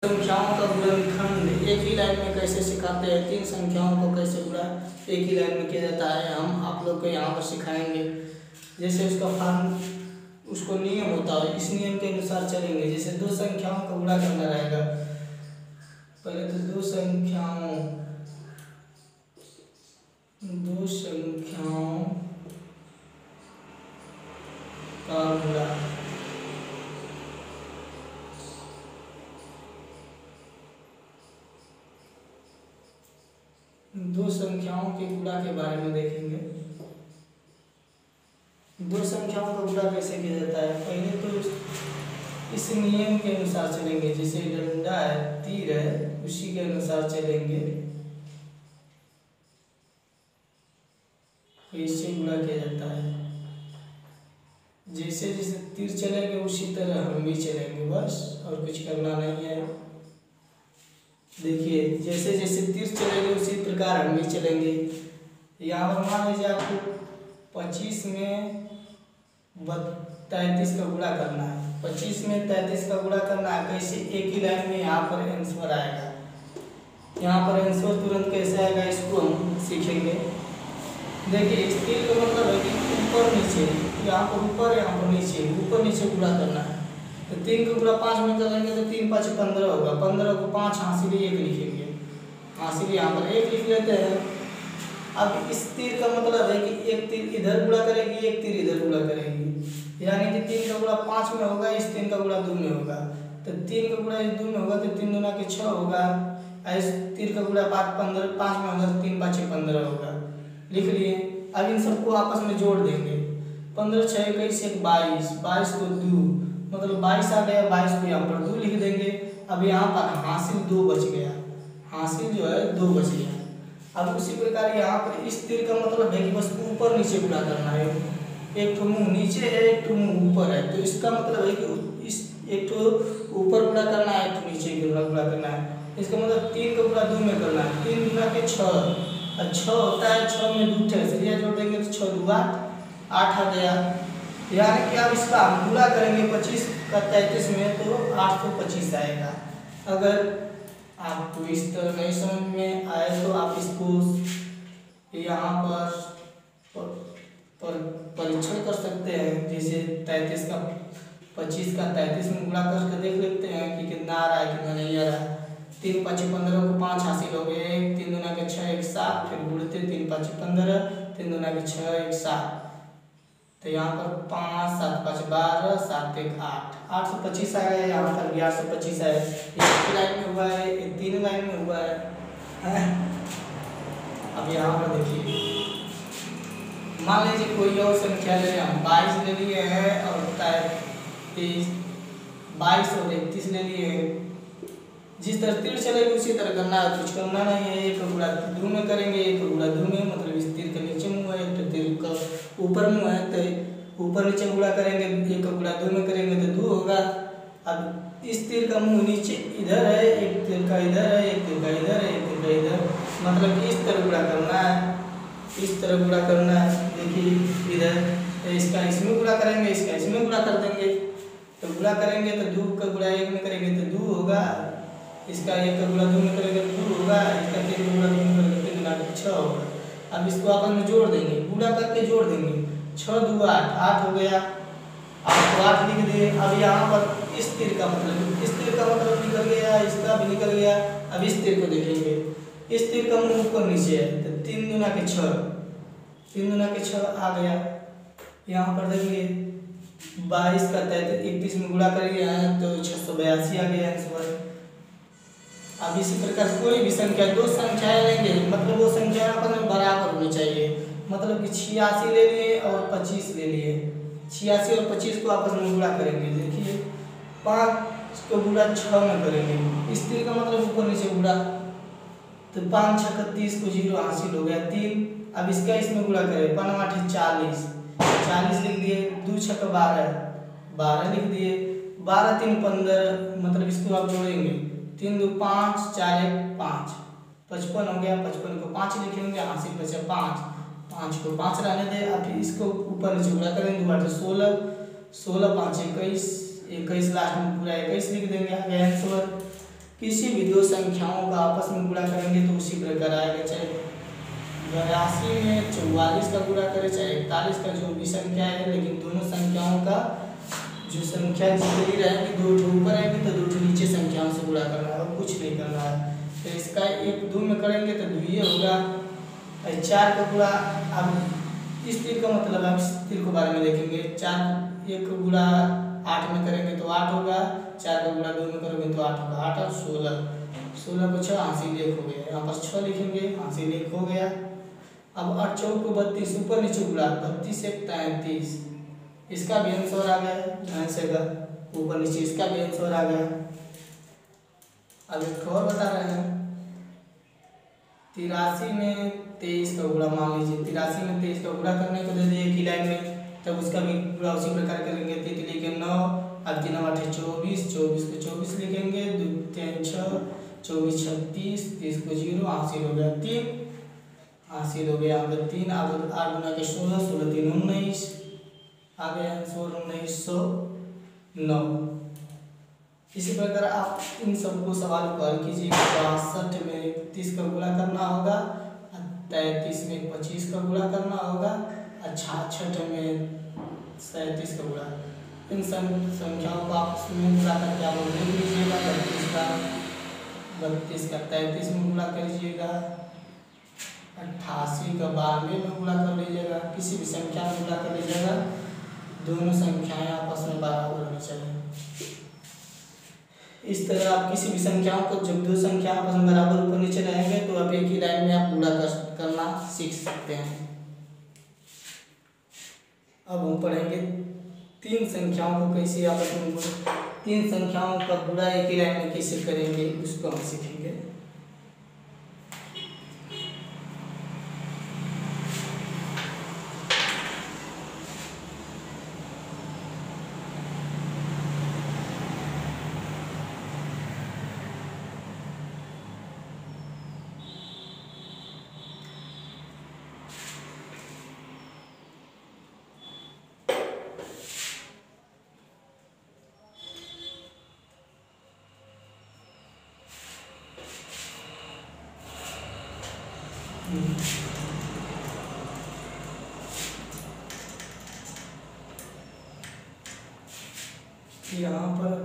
संख्याओं का गुणनखंड एक ही लाइन में कैसे सिखाते हैं, तीन संख्याओं को कैसे गुणा एक ही लाइन में किया जाता है, हम आप लोग को यहाँ पर सिखाएंगे। जैसे उसका फॉर्म उसको नियम होता है, इस नियम के अनुसार चलेंगे। जैसे दो संख्याओं का गुणा करना रहेगा, पहले तो दो संख्याओं का गुणा, दो संख्याओं के गुणा के बारे में देखेंगे। दो संख्याओं का गुणा कैसे किया जाता है, पहले तो इस नियम के अनुसार चलेंगे। जैसे डंडा है, तीर है, उसी के अनुसार चलेंगे, इससे गुणा किया जाता है। जैसे जैसे तीर चलेंगे उसी तरह हम भी चलेंगे, बस और कुछ करना नहीं है। देखिए जैसे जैसे तीर चलेंगे उसी प्रकार हम भी चलेंगे। यहाँ पर मान लीजिए आपको 25 में 33 का गुणा करना है, 25 में 33 का गुणा करना है। कैसे, एक ही लाइन में यहाँ पर आंसर आएगा। यहाँ पर आंसर तुरंत कैसे आएगा, इसको हम सीखेंगे। देखिए इस तीर का मतलब है कि ऊपर नीचे, यहाँ पर ऊपर, यहाँ पर नीचे, ऊपर नीचे गुणा करना है। तो 3 का गुणा 5 में करेंगे तो 3 5 15 होगा, 15 को 5 हासिल 1 लिखेंगे, हासिल यहाँ पर 1 लिख लेते हैं। अब इस तीर का मतलब है कि एक तीर इधर गुणा करेगी, एक तीर इधर गुणा करेगी, यानी कि 3 का गुणा 5 में होगा, इस 3 का गुणा 2 में होगा। तो 3 का गुणा 2 में होगा तो 3 दूना के 6 होगा, इस तीर का गुणा 5 में होगा तो 3 5 15 होगा, लिख लिए। अब इन सबको आपस में जोड़ देंगे, 15 6 21 22, 22 को 2 मतलब 22 आ गया, 22 को यहाँ पर 2 लिख देंगे। अब यहाँ पर हासिल 2 बच गया, हासिल जो है 2 बच गया। अब उसी प्रकार यहाँ पर इस तीर का मतलब है कि बस ऊपर नीचे गुणा करना है। एक ठो मुंह नीचे है, एक ठो मुंह ऊपर है, तो इसका मतलब है कि इस एक ठो ऊपर गुणा करना है, एक ठो नीचे गुणा करना है। इसका मतलब 3 का गुणा 2 में करना है, 3 गुणा के 6, 6 होता है, 6 में 2 ठे जोड़ देंगे तो 6 2 8 आ गया। यानी कि अब इसका हम गुणा करेंगे 25 का 33 में तो 825 आएगा। अगर आपको इस तरह नहीं समझ में आए तो आप इसको यहाँ पर परीक्षण कर सकते हैं। जैसे 33 का 25 का 33 में गुणा करके देख लेते हैं कि कितना आ रहा है, कितना नहीं आ रहा है। 3 5 15 को 5 हासिल हो गए, 3 दूना के 6 1 7, फिर गुणते 3 5 15, 3 दूना के 6 1 7, तो यहाँ पर 5 7 5 12, 7 1 8, 825 आ गया। यहाँ पर भी 825 है, एक लाइन में हुआ है, एक 3 लाइन में हुआ है। अब यहाँ पर देखिए, मान लीजिए कोई और संख्या ले, हम 22 ले लिए हैं और 23, 22 और 31 ले लिए हैं। जिस तरह तीर चलेगी उसी तरह करना है, कुछ करना नहीं है। एक गुणा 2 में करेंगे, एक गुणा 2 में, मतलब इस तीर का नीचे मुंह है, एक तीर का ऊपर मुंह है, तो ऊपर नीचे गुणा करेंगे, एक का गुणा 2 में करेंगे तो 2 होगा। अब इस तीर का मुंह नीचे इधर है, एक तीर का इधर है, एक तीर का इधर है, एक तीर का इधर, मतलब इस तरह गुणा करना है, इस तरह गुणा करना है। देखिए इधर तो इसका इसमें गुणा करेंगे, इसका इसमें गुणा कर देंगे। तो गुणा करेंगे तो 2 का गुणा 1 में करेंगे तो 2 होगा, इसका 1 का गुणा 2 में करेंगे तो 2 होगा, इसका 3 का गुणा 2 में करेंगे तो 3 6 होगा। अब इसको आपस में जोड़ देंगे, गुणा करके जोड़ देंगे, 6 2 8, 8 हो गया, 8 को 8 लिख दिए। अब यहाँ पर इस तीर का मतलब, इस तीर का मतलब निकल गया, इसका भी निकल गया। अब इस तीर को देखेंगे, इस तीर का मुंह ऊपर नीचे है, तो 3 दूना के 6, 3 दूना के 6 आ गया। यहाँ पर देखिए 22 का 31 में गुणा करिए तो 682 आ गया आंसर। अब इसी प्रकार कोई भी संख्या, दो संख्याएं लेंगे, मतलब वो संख्या आपस में बराबर होनी चाहिए। मतलब कि 86 ले लिए और 25 ले लिए, 86 और 25 को आपस में गुणा करेंगे। देखिए 5 को गुणा 6 में करेंगे, इस तीर का मतलब ऊपर नीचे गुणा, तो 5 6 30 को 0 हासिल हो गया 3। अब इसका इसमें गुणा करें, 5 8 40, 40 लिख दिए, 2 6 12, 12 लिख दिए, 12 3 15, मतलब इसको आप जोड़ेंगे, 3 2 5, 4 1 5, 55 हो गया। 55 को 5 लिखेंगे, हासिल बचा 5, 5 को 5 रहने दे। अब इसको ऊपर नीचे गुणा करेंगे, 2 8 16, 16 5 21, 21 लास्ट में पूरा 21 लिख देंगे, आ गया आंसर। किसी भी दो संख्याओं का आपस में गुणा करेंगे तो उसी प्रकार आएगा, चाहे 82 में 44 का गुणा करें चाहे 41 का, जो भी संख्या है, लेकिन दोनों संख्याओं का जो संख्या जितनी रहेगी, दो ठो ऊपर आएगी तो दो ठो नीचे संख्याओं से गुणा करना है और कुछ नहीं करना है। तो इसका 1 2 में करेंगे तो 2 होगा, 4 का गुणा। अब इस तीर का मतलब आप इस तीर के बारे में देखेंगे, 4 1 का गुणा 8 में करेंगे तो 8 होगा, 4 का गुणा 2 में करोगे तो 8 होगा, 8 और 16, 16 को 6 हासिल 1 हो गया, यहाँ पर 6 लिखेंगे, हासिल 1 हो गया। अब 8 4 को 32 ऊपर नीचे गुणा, 32 1 33, इसका भी आंसर आ गया, यहाँ से ऊपर नीचे इसका भी आंसर आ गया। अब एक और बता रहे हैं, 83 में 23 का गुणा, मान लीजिए 83 में 23 का गुणा करने को दे दिए एक ही लाइन में, तब उसका भी गुणा उसी प्रकार करेंगे। 3 लिखेंगे 9, अब 3 8 24, 24 को 24 लिखेंगे, 2 3 6, 24 36, 30 को 0, हासिल हो गया 3, हासिल हो गया यहाँ पर 3। अब 8 गुना के 16, 16 3 19, आ गया आंसर 1909। इसी प्रकार आप इन सबको सवाल को हल कीजिएगा। 62 में 30 का गुणा करना होगा, 33 में 25 का गुणा करना होगा, 66 में 37 का गुणा। इन संख्याओं को आप में गुणा करके आप लिख लीजिएगा। 32 का 33 में गुणा करिएगा, 88 का 92 में गुणा कर लीजिएगा, किसी भी संख्या में गुणा कर लीजिएगा, दोनों संख्याएं आपस में बराबर होनी चाहिए। इस तरह आप किसी भी संख्याओं को, जब दो संख्या आपस में बराबर ऊपर नीचे रहेंगे तो आप एक ही लाइन में आप गुणा करना सीख सकते हैं। अब हम पढ़ेंगे 3 संख्याओं को कैसे आपस में, 3 संख्याओं का गुणा एक ही लाइन में कैसे करेंगे उसको हम सीखेंगे। यहाँ पर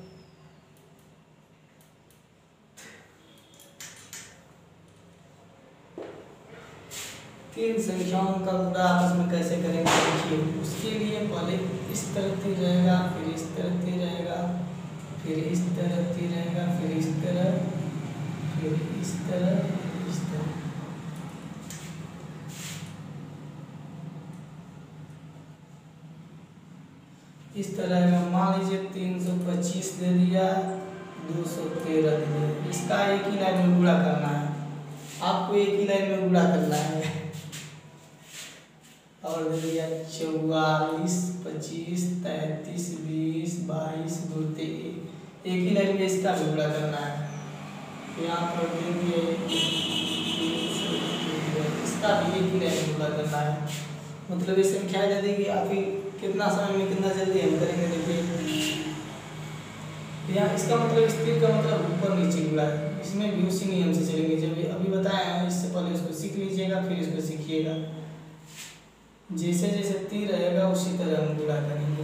3 संख्याओं का गुणा आपस में कैसे करेंगे देखिए। उसके लिए पहले इस तरह तीर रहेगा, फिर इस तरह तीर रहेगा, फिर इस तरह तीर रहेगा, फिर इस तरह, फिर इस तरह, इस तरह। इस तरह मान लीजिए 325 दे दिया, 213 दे दिया, इसका एक ही लाइन में गुणा करना है, आपको एक ही लाइन में गुणा करना है। और दे दिया 44, 25, 33, 20, 22, 23, एक ही लाइन में इसका भी गुणा करना है। यहाँ पर देंगे इसका भी एक ही लाइन में गुणा करना है। मतलब ये संख्या दे देगी, आप ही कितना समय में कितना जल्दी हम करेंगे देखिए। यहाँ इसका मतलब इस तीर का मतलब ऊपर नीचे गुणा है, इसमें भी उसी नियम से चलेंगे जब अभी बताया है। इससे पहले उसको सीख लीजिएगा, फिर इसको सीखिएगा। जैसे जैसे तीर रहेगा उसी तरह हम गुणा करेंगे।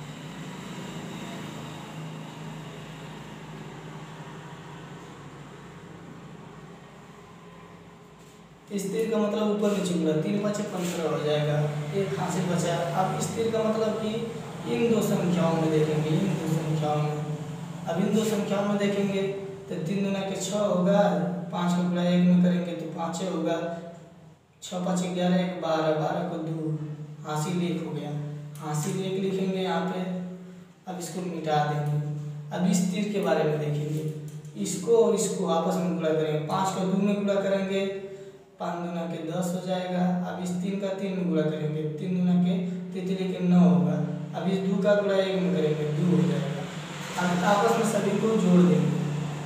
इस तीर का मतलब ऊपर नीचे गुणा, 3 5 15 हो जाएगा, एक हासिल बचा। अब इस तीर का मतलब कि इन दो संख्याओं में देखेंगे, इन दो संख्याओं में। अब इन दो संख्याओं में देखेंगे तो 3 दूना के 6 होगा, 5 का गुणा 1 में करेंगे तो 5 होगा, 6 5 11 1 12, 12 को 2, हासिल 1 हो गया, हासिल 1 लिखेंगे यहाँ पे। अब इसको मिटा देंगे। अब इस तीर के बारे में देखेंगे, इसको और इसको आपस में गुणा करेंगे। 5 का 2 में गुणा करेंगे, 5 दूना के 10 हो जाएगा। अब इस 3 का 3 में गुणा करेंगे, 3 दूना के 3 के 9 होगा। अब इस 2 का गुणा 1 में करेंगे, 2 हो जाएगा। अब आपस में सभी को जोड़ देंगे,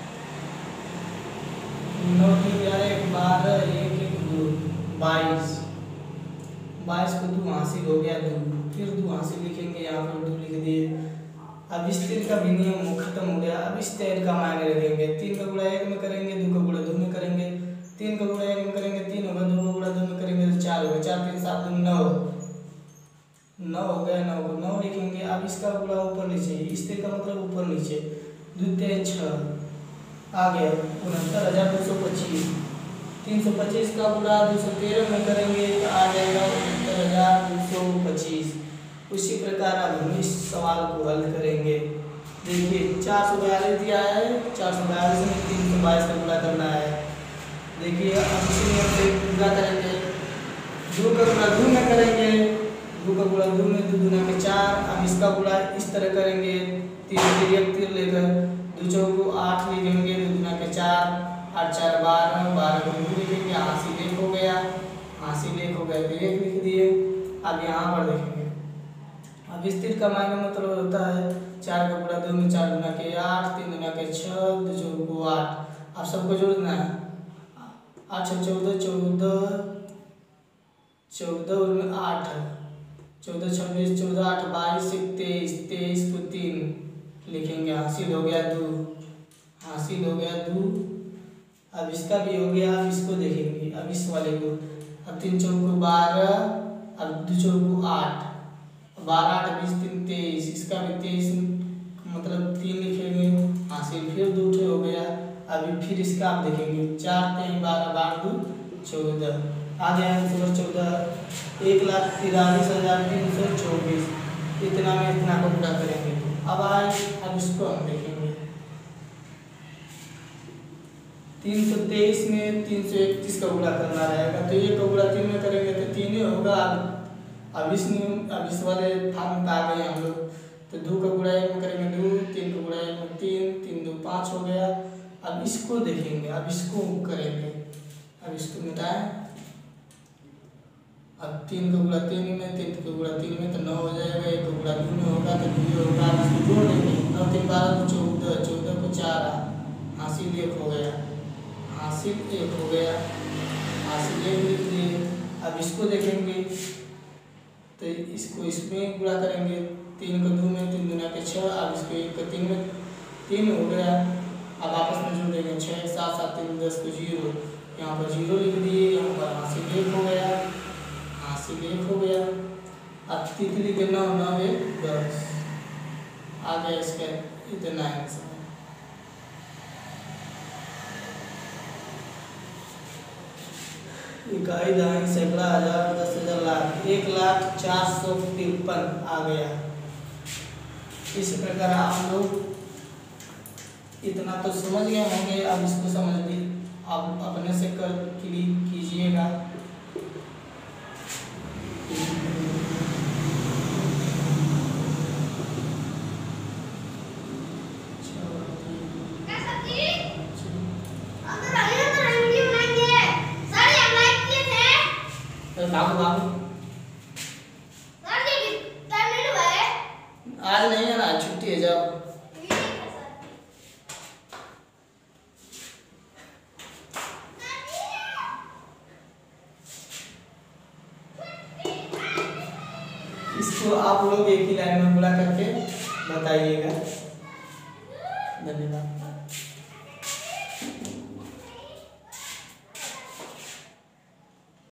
9 3 11 1 12 1 1 2 22, 22 को 2 हासिल हो गया 2, फिर 2 हासिल लिखेंगे, यहाँ पर 2 लिख दिए। अब इस तीर का भी नियम खत्म हो गया। अब इस तीर का मायने रखेंगे, 3 का गुणा 1 में करेंगे, 2 का गुणा 2 में करेंगे, 3 का गुणा 1 में करेंगे 3 होगा, 2 का गुणा 2 में करेंगे तो 4 होगा, 4 3 7 2 9 9 हो गया, 9 को 9 लिखेंगे। अब इसका गुणा ऊपर नीचे, इस तीर का मतलब ऊपर नीचे, 2 3 6 आ गया 69,225। 325 का गुणा 213 में करेंगे तो आ जाएगा 69,225। उसी प्रकार अब हम इस सवाल को हल करेंगे। देखिए 442 दिया है, 442 में 322 का गुणा करना है। देखिए अब इसी नियम से गुणा करेंगे, 2 का गुणा 2 में करेंगे, 2 का गुणा 2 में 2 दूना में 4। अब इसका गुणा इस तरह करेंगे, 3 एक तीर लेकर 2 चौको 8 लिखेंगे, 2 दूना के 4, 8 4 12, 12 को 2 लिखेंगे, हासिल 1 हो गया, हासिल 1 हो गया तो 1 लिख दिए। अब यहाँ पर देखेंगे, अब इस तीर का मायने मतलब होता है 4 का गुणा 2 में 4 दूना के 8, 3 दूना के 6, 2 चौको 8। अब सबको जोड़ना है, 8 6 14 14 14 में 8, 14 26 14 8 22 23 23 को 3 लिखेंगे, हासिल हो गया 2, हासिल हो गया 2। अब इसका भी हो गया। अब इसको देखेंगे, अब इस वाले को, अब 3 चौको 12, अब 2 चौको 8, 12 8 20 3 23, इसका भी 23 मतलब 3 लिखेंगे, हासिल फिर 2 हो गया। अभी फिर इसका आप देखेंगे, 4 3 12 12 2 14 आ गया आंसर 14, 1,43,324। इतना में इतना को पूरा करेंगे। अब इसको हम देखेंगे, 323 में 331 का गुणा करना रहेगा, तो ये का गुणा 3 में करेंगे तो 3 ही होगा। अब इस वाले फॉर्म में आ गए हम लोग, तो 2 का गुणा 1 में करेंगे 2, 3 का गुणा 1 में 3, 3 2 5 हो गया। अब इसको देखेंगे, अब इसको करेंगे, अब इसको मिटाएं। अब 3 का गुणा 3 में, 3 का गुणा 3 में तो 9 हो जाएगा, 1 का गुणा 2 में होगा तो 2 होगा। अब इसको जोड़ देंगे, 9 3 12 14, 14 को 4, हासिल 1 हो गया, हासिल 1 हो गया, हासिल 1 लिख दिए। अब इसको देखेंगे तो इसको इसमें गुणा करेंगे, 3 को 2 में 3 दूना के 6, अब इसको 1 को 3 में 3 हो गया। अब आपस में जोड़ देंगे, 6 7 7 3 10 को 0, यहाँ पर 0 लिख दिए, यहाँ पर हासिल 1 हो गया, हासिल 1 हो गया। अब 3 के 9 9 1 10 आ गया, इसका इतना आंसर। इकाई दहाई सैकड़ा हजार 10,000 लाख 1,04,53 आ गया। इस प्रकार आप लोग इतना तो समझ गए होंगे। अब इसको समझ ली, आप अपने से कर कीजिएगा। आज नहीं है ना, छुट्टी है, जाओ। इसको आप लोग एक ही लाइन में पूरा करके बताइएगा। धन्यवाद।